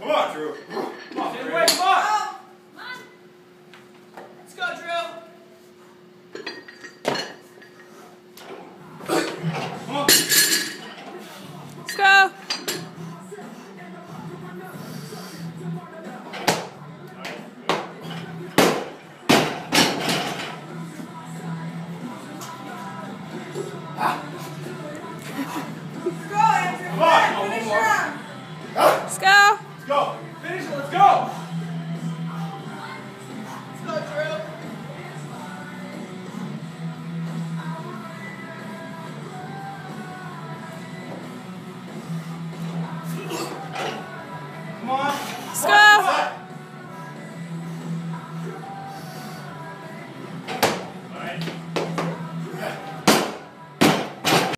Come on, Drew. Come on, Stay Drew. away, come on. Come on. Let's go, Drew. Come on. Let's go. Go, Andrew. Come on. Finish One more. round. Let's go. Let's go. Finish it, let's go. Let's go, Drew. Come on. Let's go. All right.